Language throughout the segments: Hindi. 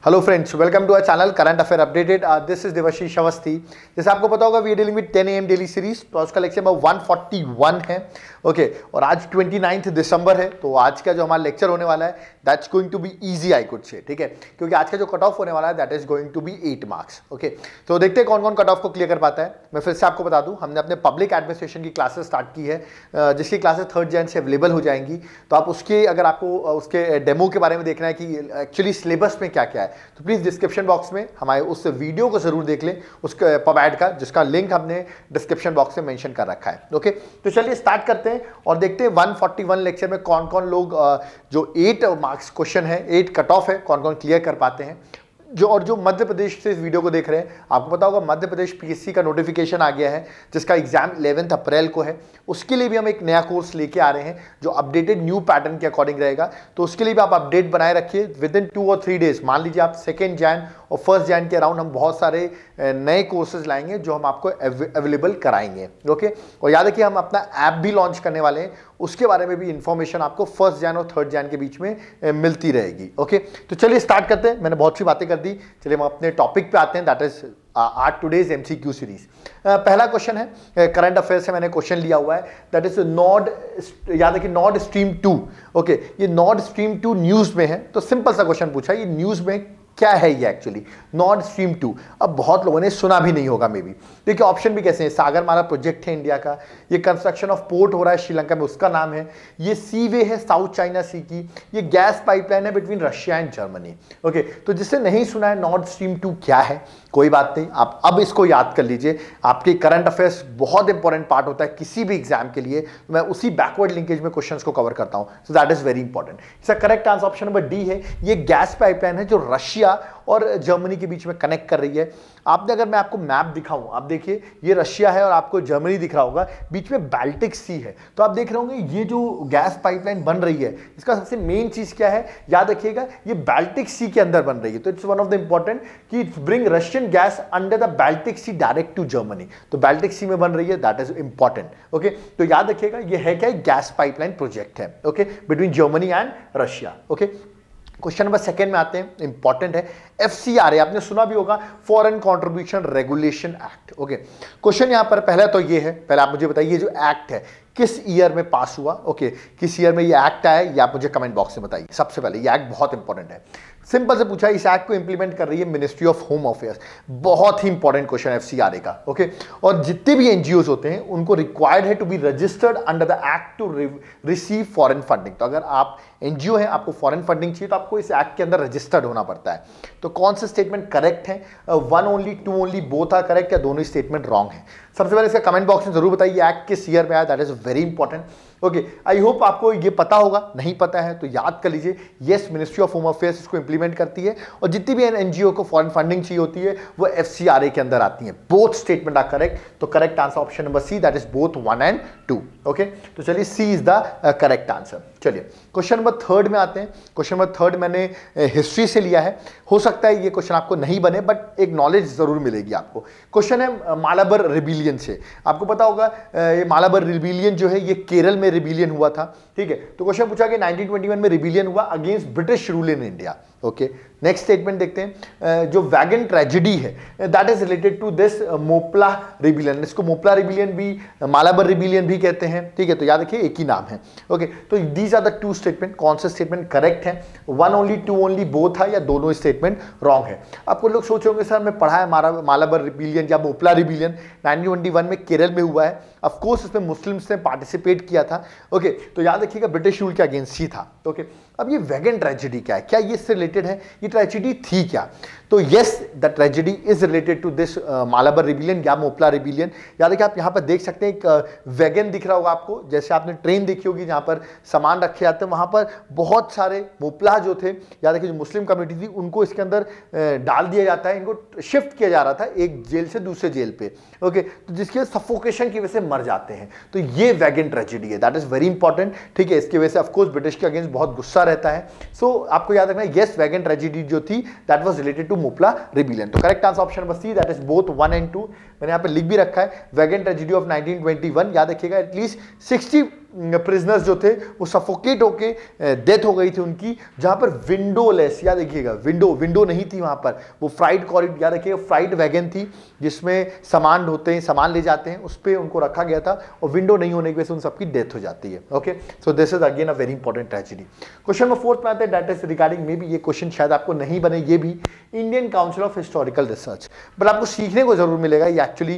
Hello friends, welcome to our channel current affair updated. This is Devashish Awasthi. जैसे आपको पता होगा we are dealing with 10 AM daily series, तो उसका लेक्चर नंबर 141 है। ओके, और आज 29 दिसंबर है, तो आज का जो हमारा लेक्चर होने वाला है that's going to be easy, I could say, ठीक है, क्योंकि आज का जो कट ऑफ होने वाला है that is going to be 8 marks. Okay, तो देखते हैं कौन कौन कट ऑफ को क्लियर कर पाता है। मैं फिर से आपको बता दूं, हमने अपने पब्लिक एडमिनिस्ट्रेशन की क्लासेस स्टार्ट की है, जिसकी क्लासेस 3 जनवरी से अवेलेबल हो जाएंगी। तो आप उसके, अगर आपको उसके डेमो के बारे में देखना है कि एक्चुअली सिलेबस में क्या क्या है, तो प्लीज डिस्क्रिप्शन बॉक्स में हमारे उस वीडियो को जरूर देख लें, उसके पबैड का, जिसका लिंक हमने डिस्क्रिप्शन बॉक्स में मेंशन कर रखा है। ओके, तो चलिए स्टार्ट करते हैं और देखते हैं 141 लेक्चर में कौन कौन लोग जो 8 मार्क्स क्वेश्चन है, 8 कट ऑफ है, कौन कौन क्लियर कर पाते हैं। जो मध्य प्रदेश से इस वीडियो को देख रहे हैं, आपको पता होगा मध्य प्रदेश पीएससी का नोटिफिकेशन आ गया है, जिसका एग्जाम 11 अप्रैल को है। उसके लिए भी हम एक नया कोर्स लेके आ रहे हैं जो अपडेटेड न्यू पैटर्न के अकॉर्डिंग रहेगा। तो उसके लिए भी आप अपडेट बनाए रखिए विद इन 2 और 3 डेज। मान लीजिए आप 2 जनवरी और 1 जनवरी के अराउंड हम बहुत सारे नए कोर्सेज लाएंगे जो हम आपको अवेलेबल कराएंगे। ओके, और याद रखिए हम अपना ऐप भी लॉन्च करने वाले हैं, उसके बारे में भी इंफॉर्मेशन आपको 1 जनवरी और 3 जनवरी के बीच में मिलती रहेगी। ओके, तो चलिए स्टार्ट करते हैं। मैंने बहुत सी बातें कर दी, चलिए हम अपने टॉपिक पे आते हैं, दैट इज आज टुडेज एमसीक्यू सीरीज। पहला क्वेश्चन है करंट अफेयर से, मैंने क्वेश्चन लिया हुआ है, दैट इज नॉर्ड, याद रखिए नॉर्ड स्ट्रीम 2। ओके, ये नॉर्ड स्ट्रीम 2 न्यूज में है, तो सिंपल सा क्वेश्चन पूछा, ये न्यूज में क्या है ये एक्चुअली नॉर्ड स्ट्रीम 2। अब बहुत लोगों ने सुना भी नहीं होगा मे बी। देखिए ऑप्शन भी कैसे हैं, सागरमाला प्रोजेक्ट है इंडिया का, ये कंस्ट्रक्शन ऑफ पोर्ट हो रहा है श्रीलंका में, उसका नाम है, ये सी वे है साउथ चाइना सी की, ये गैस पाइपलाइन है between Russia and Germany. Okay, तो जिससे नहीं सुना है नॉर्ड स्ट्रीम 2 क्या है, कोई बात नहीं, आप अब इसको याद कर लीजिए। आपके करंट अफेयर्स बहुत इंपॉर्टेंट पार्ट होता है किसी भी एग्जाम के लिए, तो मैं उसी बैकवर्ड लिंकेज में क्वेश्चंस को कवर करता हूं, so that is very important. इसका correct answer option number D है, ये गैस पाइपलाइन है जो रशिया और जर्मनी के बीच में कनेक्ट कर रही है। आपने, अगर मैं आपको मैप दिखाऊं, आप देखिए ये रशिया है और आपको जर्मनी दिख रहा होगा, बीच में बाल्टिक सी है, तो आप देख रहे होंगे ये जो गैस पाइपलाइन बन रही है, इसका सबसे मेन चीज क्या है, याद रखिएगा ये बाल्टिक सी के अंदर बन रही है। तो it's one of the important कि bring Russian gas under the Baltic Sea direct to Germany, तो बाल्टिक सी में बन रही है, दैट इज इंपॉर्टेंट। ओके, तो याद रखिएगा ये है क्या, गैस पाइपलाइन प्रोजेक्ट है, okay, between Germany and Russia. Okay, question number 2 में आते हैं, इंपॉर्टेंट है, FCRA आपने सुना भी होगा, foreign contribution regulation act. Okay, question यहां पर पहला तो ये है, पहले आप मुझे बताइए ये जो एक्ट है किस ईयर में पास हुआ। ओके, किस ईयर में ये एक्ट आया ये आप मुझे कमेंट बॉक्स में बताइए। सबसे पहले ये एक्ट बहुत इंपॉर्टेंट है, सिंपल से पूछा, इस एक्ट को इंप्लीमेंट कर रही है मिनिस्ट्री ऑफ होम अफेयर्स। बहुत ही इंपॉर्टेंट क्वेश्चन है FCRA का। ओके, और जितने भी NGOs होते हैं उनको रिक्वायर्ड है to be registered under the act to receive foreign funding. तो अगर आप NGO हैं, आपको फॉरेन फंडिंग चाहिए, तो आपको इस एक्ट के अंदर रजिस्टर्ड होना पड़ता है। तो कौन से स्टेटमेंट करेक्ट है, 1 only, 2 only, both are correct, या दोनों स्टेटमेंट रॉन्ग है? सबसे पहले इसका कमेंट बॉक्स में जरूर बताइए एक्ट किस ईयर में आया, that is very important. Okay, I hope आपको ये पता होगा, नहीं पता है तो याद कर लीजिए, yes ministry of home affairs इसको इंप्लीमेंट करती है, और जितनी भी NGO को फॉरेन फंडिंग चाहिए होती है वो FCRA के अंदर आती है। बोथ स्टेटमेंट आर करेक्ट, तो correct answer option number C, that is both 1 and 2। Okay, तो चलिए C is the correct answer. चलिए क्वेश्चन नंबर 3 में आते हैं। क्वेश्चन नंबर 3 मैंने हिस्ट्री से लिया है, हो सकता है ये क्वेश्चन आपको नहीं बने बट एक नॉलेज जरूर मिलेगी आपको। क्वेश्चन है मालाबर रिबिलियन से। आपको पता होगा ये मालाबर रिबिलियन जो है ये केरल में रिबिलियन हुआ था, ठीक है। तो क्वेश्चन पूछा कि 1921 में रिबिलियन हुआ against British rule in India. Okay, next statement देखते हैं, जो वैगन ट्रेजेडी है that is related to this Moplah rebellion. इसको मोपला रिबिलियन भी, मालाबर रिबिलियन भी कहते हैं, ठीक है, तो याद रखिए एक ही नाम है। ओके, तो दीज आर द 2 स्टेटमेंट, कौन से स्टेटमेंट करेक्ट है, 1 ओनली, 2 ओनली, बोथ है, या दोनों स्टेटमेंट रॉन्ग है? आपको लोग सोच होंगे सर मैं पढ़ा है मालाबर रिबिलियन या मोपला रिबिलियन 1921 में केरल में हुआ है, ऑफ कोर्स इसमें मुस्लिम्स ने पार्टिसिपेट किया था। ओके, तो याद रखिएगा ब्रिटिश रूल के अगेंस्ट ही था। ओके, अब ये वैगन ट्रेजेडी क्या है, क्या ये इससे रिलेटेड है, ये ट्रेजेडी थी क्या? तो yes the tragedy is related to this Malabar rebellion या मोपला रिबिलियन। याद है कि आप यहाँ पर देख सकते हैं एक वैगन दिख रहा होगा आपको, जैसे आपने ट्रेन देखी होगी जहाँ पर सामान रखे जाते हैं, वहाँ पर बहुत सारे मोपला जो थे, याद रखिए जो मुस्लिम कम्युनिटी थी, उनको इसके अंदर डाल दिया जाता है, इनको शिफ्ट किया जा रहा था एक जेल से दूसरे जेल पे। ओके, तो जिसके सफोकेशन की वजह से मर जाते हैं, तो ये वैगन ट्रेजेडी है, दैट इज वेरी इंपॉर्टेंट, ठीक है। इसकी वजह से ऑफकोर्स ब्रिटिश के अगेंस्ट बहुत गुस्सा रहता है। सो आपको याद रखना है यस वैगन ट्रेजेडी जो थी that was related to Moplah rebellion. तो correct answer option number C, that is both 1 and 2। मैंने यहाँ पे लिख भी रखा है वैगन ट्रेजेडी ऑफ 1921, याद रखिएगा एटलीस्ट प्रिजनर्स जो थे वो सफोकेट होके डेथ हो गई थी उनकी, जहां पर विंडोलेस, याद रखिएगा विंडो नहीं थी वहां पर, वो फ्राइड कॉरिडोर, याद रखिएगा फ्राइड वैगन थी जिसमें सामान होते हैं, सामान ले जाते हैं, उस पर उनको रखा गया था और विंडो नहीं होने की वजह से उन सबकी डेथ हो जाती है। Okay, so this is again a very important tragedy. Question number 4 में आते हैं, that is regarding, may be ये क्वेश्चन शायद आपको नहीं बने, ये भी Indian Council of Historical Research, but आपको सीखने को जरूर मिलेगा ये एक्चुअली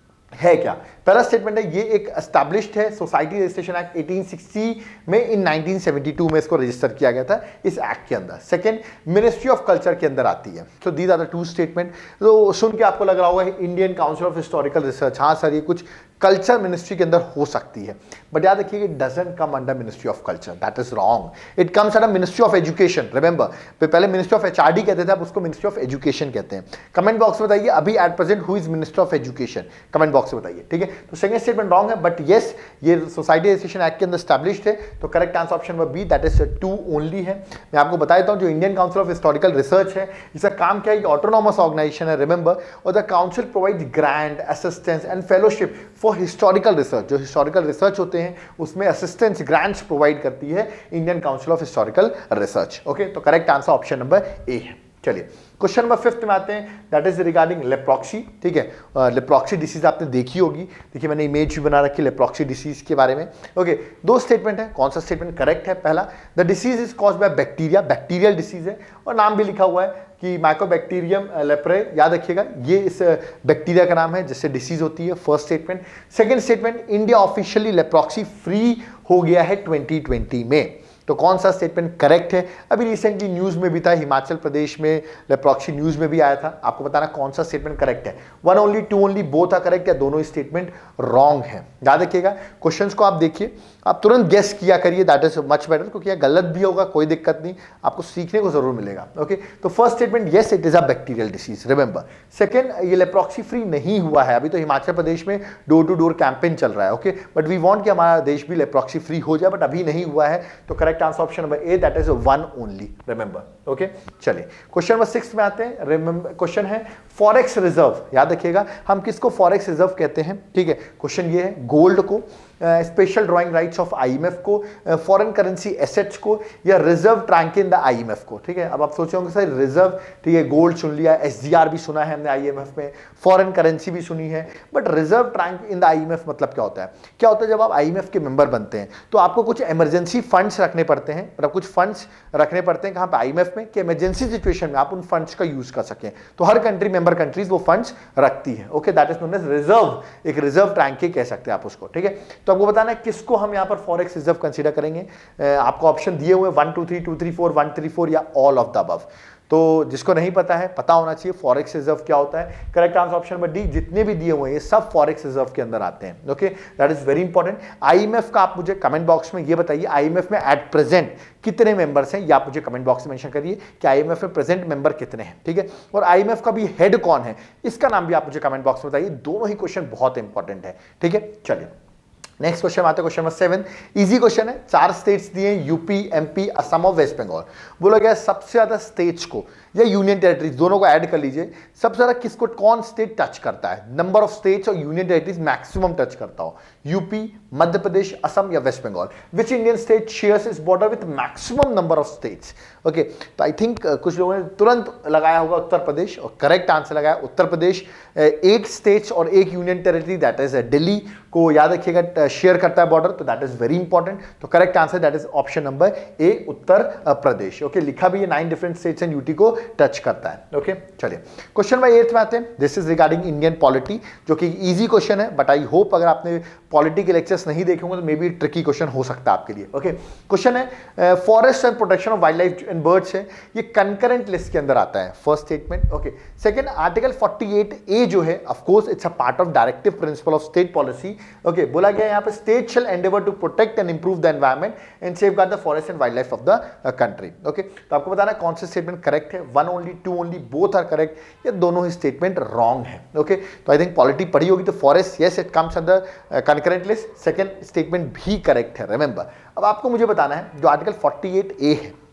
है क्या। पहला स्टेटमेंट है, ये एक एस्टैब्लिश्ड है, सोसाइटी रजिस्ट्रेशन एक्ट 1860 में, इन 1972 में इसको रजिस्टर किया गया था इस एक्ट के अंदर। सेकंड, मिनिस्ट्री ऑफ कल्चर के अंदर आती है। So these are the two statement. तो सुन के आपको लग रहा होगा Indian Council of Historical Research, हाँ सर ये कुछ कल्चर मिनिस्ट्री के अंदर हो सकती है, बट याद रखिए it doesn't come under ministry of culture, that is wrong, it comes under ministry of education. Remember, पहले मिनिस्ट्री ऑफ एचआरडी कहते थे, अब उसको मिनिस्ट्री ऑफ एजुकेशन कहते हैं। कमेंट बॉक्स में बताइए अभी at present who is minister of education, comment box में बताइए, ठीक है। तो सेकंड स्टेटमेंट रॉन्ग है, बट यस ये सोसाइटी रजिस्ट्रेशन एक्ट के अंदर स्टैब्लिश्ड है, तो correct answer option number B, that is 2 only है। मैं आपको बता देता हूं जो Indian Council of Historical Research है, इसका काम क्या है, ऑटोनॉमस ऑर्गेनाइजेशन है, रिमेंबर, और the council provides grant, assistance and fellowship for historical research. जो हिस्टोरिकल रिसर्च होते हैं उसमें असिस्टेंस ग्रांट्स प्रोवाइड करती है Indian Council of Historical Research. Okay, तो correct answer option number A है। चलिए क्वेश्चन नंबर 5 में आते हैं, दैट इज रिगार्डिंग लेप्रोक्सी, ठीक है। लेप्रोक्सी डिसीज आपने देखी होगी, देखिए मैंने इमेज भी बना रखी लेप्रोक्सी डिसीज के बारे में। ओके, 2 स्टेटमेंट है, कौन सा स्टेटमेंट करेक्ट है। पहला, the disease is caused by bacteria, bacterial disease है, और नाम भी लिखा हुआ है कि माइकोबैक्टीरियम लेप्रे, याद रखिएगा ये इस बैक्टीरिया का नाम है जिससे डिसीज होती है, first statement. Second statement, India officially leprosy free हो गया है 2020 में, तो कौन सा स्टेटमेंट करेक्ट है। अभी रिसेंटली न्यूज में भी था, हिमाचल प्रदेश में लेप्रोक्सी न्यूज में भी आया था, आपको बताना कौन सा स्टेटमेंट करेक्ट है। 1 only 2 only both are correct, या दोनों स्टेटमेंट रॉन्ग है। याद रखिएगा क्वेश्चंस को आप देखिए, आप तुरंत गेस किया करिए, दैट इज मच बेटर, क्योंकि गलत भी होगा कोई दिक्कत नहीं, आपको सीखने को जरूर मिलेगा। ओके, तो first statement yes it is a bacterial disease, remember. Second, ये लेप्रोक्सी फ्री नहीं हुआ है, अभी तो हिमाचल प्रदेश में डोर टू डोर कैंपेन चल रहा है, ओके, बट वी वांट कि हमारा देश भी लेप्रोक्सी फ्री हो जाए, बट अभी नहीं हुआ है, तो correct answer option number A, that is 1 only, remember. Okay, चलिए क्वेश्चन नंबर 6 में आते हैं। रिमेंबर क्वेश्चन है फॉरेक्स रिजर्व, याद रखिएगा हम किसको फॉरेक्स रिजर्व कहते हैं, ठीक है। क्वेश्चन ये है, गोल्ड को, special drawing rights of IMF को, फॉरेन करेंसी एसेट्स को, या reserve tranche in the IMF को, ठीक है। अब आप सोच रहे होंगे सर रिजर्व, ठीक है, गोल्ड सुन लिया, एसडीआर भी सुना है हमने आईएमएफ में, फॉरेन करेंसी भी सुनी है, but reserve tranche in the IMF मतलब क्या होता है। क्या होता है, जब आप आईएमएफ के मेंबर बनते हैं तो आपको कुछ इमरजेंसी फंड्स रखने पड़ते हैं, मतलब कुछ फंड्स रखने पड़ते हैं कहाँ पे, आईएमएफ में, कि इमरजेंसी सिचुएशन में आप उन फंड्स का यूज कर सकें, तो हर कंट्री मेंबर कंट्रीज वो फंड्स रखती है। Okay, that is known as reserve, एक रिजर्व ट्रैंक ही कह सकते हैं आप उसको, ठीक है। तो आपको बताना है किसको हम यहां पर फॉरेक्स रिजर्व कंसीडर करेंगे। आपको ऑप्शन दिए हुए 1 2 3 2 3 4 1 3 4 या ऑल ऑफ द अबव, तो जिसको नहीं पता है पता होना चाहिए फॉरेक्स रिजर्व क्या होता है। Correct answer option number D, जितने भी दिए हुए हैं ये सब फॉरेक्स रिजर्व के अंदर आते हैं। Okay, that is very important. IMF का आप मुझे कमेंट बॉक्स में ये बताइए, आईएमएफ में एट प्रेजेंट कितने मेंबर्स हैं, ये आप मुझे कमेंट बॉक्स में मेंशन करिए कि आईएमएफ में प्रेजेंट मेंबर कितने हैं, ठीक है। और आईएमएफ का भी हेड कौन है, इसका नाम भी आप मुझे कमेंट बॉक्स में बताइए। दोनों ही क्वेश्चन बहुत इंपॉर्टेंट है, ठीक है। चलिए नेक्स्ट क्वेश्चन आते हैं, क्वेश्चन नंबर 7, इजी क्वेश्चन है। 4 स्टेट्स दिए, यूपी, एमपी, असम और वेस्ट बंगाल। बोला गया सबसे ज्यादा स्टेट्स को या यूनियन टेरिटरीज दोनों को ऐड कर लीजिए, सबसे ज्यादा किसको, कौन स्टेट टच करता है, नंबर ऑफ स्टेट्स और यूनियन टेरिटरीज मैक्सिमम टच करता हो, यूपी, मध्य प्रदेश, असम या West Bengal. Which Indian state shares its border with maximum number of states. Okay, तो आई थिंक कुछ लोगों ने तुरंत लगाया होगा उत्तर प्रदेश, और करेक्ट आंसर लगाया उत्तर प्रदेश। 8 स्टेट्स और 1 union territory, that is Delhi को याद रखिएगा शेयर करता है बॉर्डर, तो दैट इज वेरी इंपॉर्टेंट। तो correct answer that is option number A, Uttar Pradesh. Okay, लिखा भी है 9 डिफरेंट स्टेट्स एंड यूटी को टच करता है। ओके, चलिए क्वेश्चन नंबर 8 में आते हैं। This is regarding Indian polity, जो कि इजी क्वेश्चन है, बट आई होप अगर आपने पॉलिटी के लेक्चर्स नहीं देखे होंगे तो मे बी ट्रिकी क्वेश्चन हो सकता है आपके लिए। ओके, क्वेश्चन है forest and protection of wildlife and birds है, ये कंकरेंट लिस्ट के अंदर आता है, first statement. Okay, second, article 48A जो है, of course it's a part of directive principle of state policy. Okay, बोला गया यहाँ पे state shall endeavour to protect and improve the environment and safeguard the forest and wildlife of the country. Okay, तो आपको बताना कौन सा स्टेटमेंट करेक्ट है। 1 only, 2 only, both are correct, या दोनों ही स्टेटमेंट रॉन्ग है। ओके, तो आई थिंक पॉलिटी पढ़ी होगी, तो forest yes it comes under concurrent list, second statement भी करेक्ट है, रिमेंबर। अब आपको मुझे बताना है जो आर्टिकल 48A है,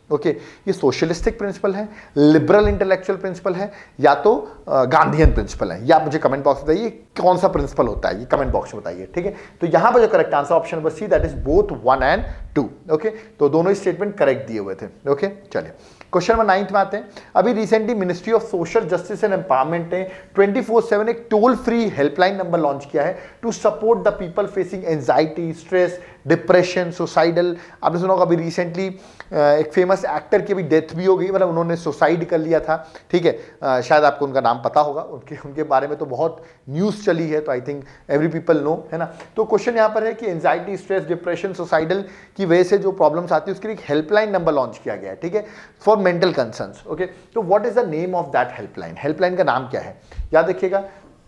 ओके ये सोशलिस्टिक प्रिंसिपल है, लिबरल इंटेलेक्चुअल प्रिंसिपल है, या तो गांधीयन प्रिंसिपल है? ये आप मुझे कमेंट बॉक्स में बताइए कौन सा प्रिंसिपल होता है, ये कमेंट बॉक्स में बताइए, ठीक है। तो यहां पर जो correct answer option number C, that is both 1 and 2। Okay तो दोनों ही स्टेटमेंट करेक्ट दिए हुए थे। ओके चलिए क्वेश्चन नंबर 9 में आते हैं। अभी recently ministry of social justice and empowerment ने 24/7 एक toll free helpline number launch किया है to support the people facing anxiety, stress, depression, suicidal. आपने सुना होगा अभी रिसेंटली एक फेमस एक्टर की भी डेथ भी हो गई, मतलब उन्होंने सुसाइड कर लिया था, ठीक है। शायद आपको उनका नाम पता होगा, उनके बारे में तो बहुत न्यूज़ चली है, तो I think every people know, है ना। तो क्वेश्चन यहाँ पर है कि एंजाइटी, स्ट्रेस, डिप्रेशन, सुसाइडल की वजह से जो प्रॉब्लम्स आती है उसके लिए एक हेल्पलाइन नंबर लॉन्च किया गया है, ठीक है, फॉर मेंटल कंसर्न्स। ओके तो what is the name of that helpline? Helpline का नाम क्या है? याद रखिएगा,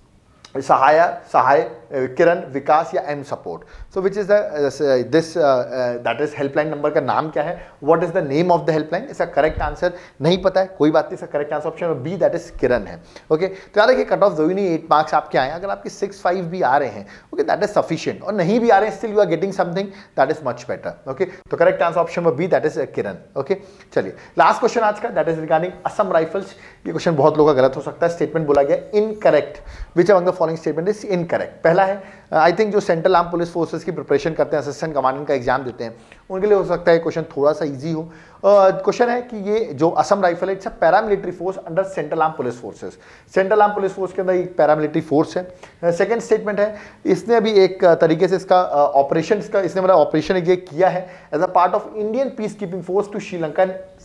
सहाय, किरण, विकास या M support. So which is this that is helpline number का नाम क्या है? What is the name of the helpline? इसका करेक्ट आंसर नहीं पता है, कोई बात नहीं, इसका correct answer option B, that is Kiran है। ओके तो याद रखिए कट ऑफ जरूरी नहीं 8 मार्क्स आपके आए, अगर आपके 6-5 भी आ रहे हैं, ओके दैट इज सफिशिएंट, और नहीं भी आ रहे हैं still you are getting something, that is much better. Okay तो correct answer option B, that is Kiran. Okay चलिए लास्ट क्वेश्चन आज का, that is regarding Assam rifles. ये क्वेश्चन बहुत लोगों का गलत हो सकता है, स्टेटमेंट बोला गया incorrect, which among the following statement is incorrect? पहला है आई थिंक जो सेंट्रल आर्म पुलिस फोर्सेस की प्रिपरेशन करते हैं, असिस्टेंट कमांडेंट का एग्जाम देते हैं, उनके लिए हो सकता है क्वेश्चन थोड़ा सा इजी हो। क्वेश्चन है कि ये जो असम राइफल है it's a paramilitary force under central arm police forces. Central arm police force के अंदर एक पैरामिलिट्री फोर्स है। सेकंड स्टेटमेंट है, इसने अभी एक तरीके से इसका ऑपरेशन इसने मतलब ऑपरेशन ये किया है as a part of Indian peace keeping force to Sri Lanka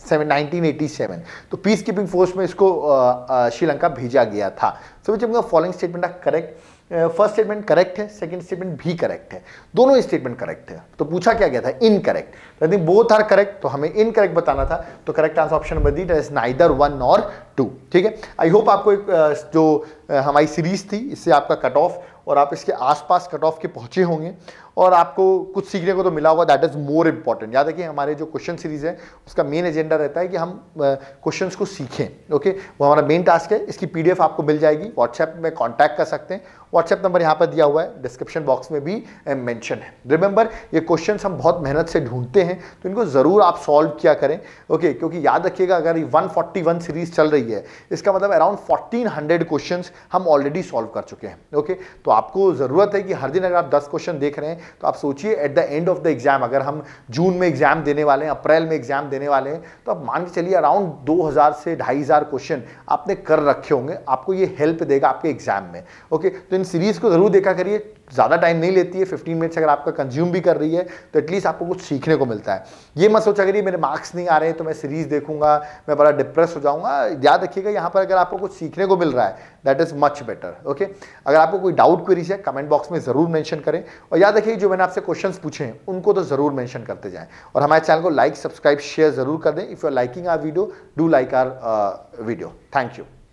1987। तो पीस कीपिंग फोर्स में इसको श्रीलंका भेजा गया था। So which of the following statement are correct? First statement correct है, सेकंड स्टेटमेंट भी करेक्ट है, दोनों स्टेटमेंट करेक्ट है। तो पूछा क्या गया था? Incorrect. I think both are correct, तो हमें इनकरेक्ट बताना था, तो correct answer option number D, is neither 1 nor 2। ठीक है, आई होप आपको एक जो हमारी सीरीज थी इससे आपका कट ऑफ और आप इसके आसपास कट ऑफ के पहुंचे होंगे और आपको कुछ सीखने को तो मिला होगा, दैट इज मोर इंपॉर्टेंट। याद रखिए हमारे जो क्वेश्चन सीरीज है उसका मेन एजेंडा रहता है कि हम क्वेश्चंस को सीखें। ओके वो हमारा मेन टास्क है। इसकी पीडीएफ आपको मिल जाएगी, व्हाट्सएप में कांटेक्ट कर सकते हैं, व्हाट्सएप नंबर यहाँ पर दिया हुआ है, डिस्क्रिप्शन बॉक्स में भी मेंशन है। रिमेंबर ये क्वेश्चंस हम बहुत मेहनत से ढूंढते हैं, तो इनको जरूर आप सॉल्व किया करें। ओके क्योंकि याद रखिएगा अगर 141 सीरीज चल रही है इसका मतलब अराउंड 1400 क्वेश्चंस हम ऑलरेडी सॉल्व कर चुके हैं। ओके तो आपको जरूरत है कि हर दिन अगर आप 10 क्वेश्चन देख रहे हैं तो आप सोचिए at the end of the exam, अगर हम जून में एग्जाम देने वाले हैं, अप्रैल में एग्जाम देने वाले हैं, तो आप मान के चलिए अराउंड 2000 से 2500 क्वेश्चन आपने कर रखे होंगे। आपको ये हेल्प देगा आपके एग्जाम में। ओके तो इन सीरीज को जरूर देखा करिए, ज़्यादा टाइम नहीं लेती है, 15 मिनट्स अगर आपका कंज्यूम भी कर रही है तो एटलीस्ट आपको कुछ सीखने को मिलता है। ये मत सोचा करिए मेरे मार्क्स नहीं आ रहे हैं तो मैं सीरीज देखूंगा, मैं बड़ा डिप्रेस हो जाऊंगा। याद रखिएगा यहाँ पर अगर आपको कुछ सीखने को मिल रहा है that is much better. Okay अगर आपको कोई डाउट क्वेरीज है कमेंट बॉक्स में जरूर मेंशन करें, और याद रखिए जो मैंने आपसे क्वेश्चंस पूछे हैं उनको तो जरूर मेंशन करते जाएं, और हमारे चैनल को लाइक, सब्सक्राइब, शेयर जरूर कर दें। If you are liking our video, do like our video. Thank you.